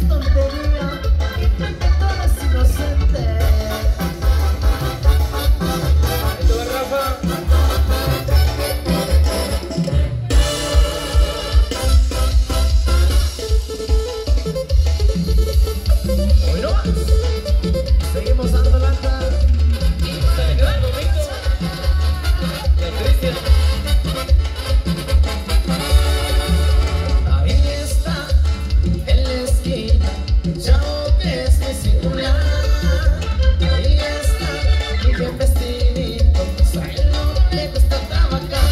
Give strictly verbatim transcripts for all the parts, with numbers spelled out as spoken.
tontería y creen que todo es inocente. Esto va, Rafa. Hoy no más. Seguimos dando lata. Se le queda el domingo. Y el Cristian. Ahí está, en la esquina, chavo que es mi singular. Ahí está, y bien vestidito, pues a él no le gusta trabajar.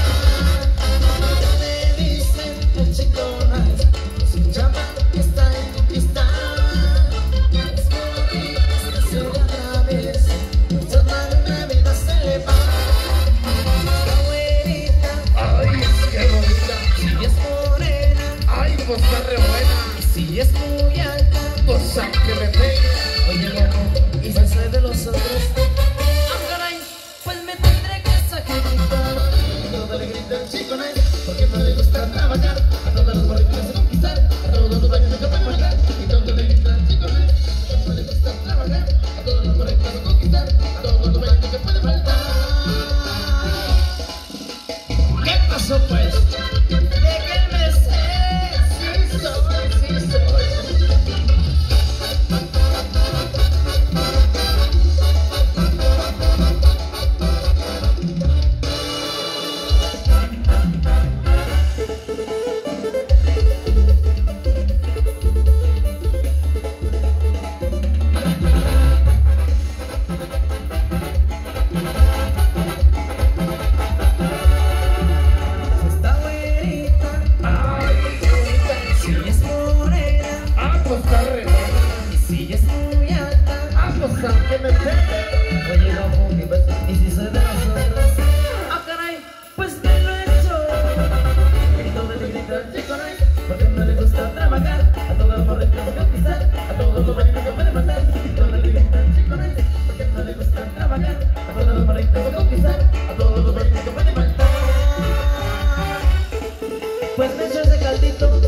Me dicen el chico nice, pues un chamaco que está en conquistar. Es bonito, se le atraviesa, muchas manos la vida se le va. Esta güerita, Ay, qué bonita. si es morena, Ay, pues está re buena. si es muy alta, Pues aunque me pegue. oye loco, y si soy de los otros, ah caray, pues me tendré que sacrificar. Y todo le grita al chico nice, porque no le gusta trabajar. A todos los morritos se conquistar, a todos los baños se puede marcar. Y todo le grita al chico nice, porque no le gusta trabajar. A todos los morritos se conquistar, a todos los baños se puede faltar. ¿Qué pasó pues? Déjenme ser, sí soy, sí soy. Esta güerita, Ay, qué bonita. si es morena, Ah, pues está re buena. y si es muy alta, Ah, pues aunque me pegue. oye loco, ¿qué pasa? Y si soy de nosotros, ah caray, pues me lo he hecho. Y todo le grita al chico nice, porque no le gusta trabajar. A todos los morritos que conquistar, a todos los baños que puede matar. Y todo le grita al chico nice, porque no le gusta trabajar. A todos los morritos que conquistar, a todos los baños que puede matar. Pues me echo ese caldito